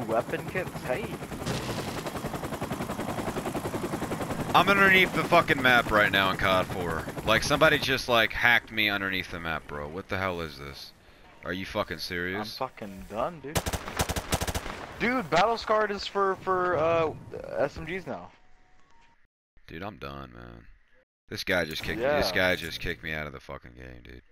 weapon kits. Hey. I'm underneath the fucking map right now in COD 4. Like, somebody just, like, hacked me underneath the map, bro. What the hell is this? Are you fucking I'm serious? fucking done, dude. Dude, Battle Scarred is for SMGs now. Dude, I'm done, man. This guy just kicked me. This Yeah. guy just kicked me out of the fucking game, dude.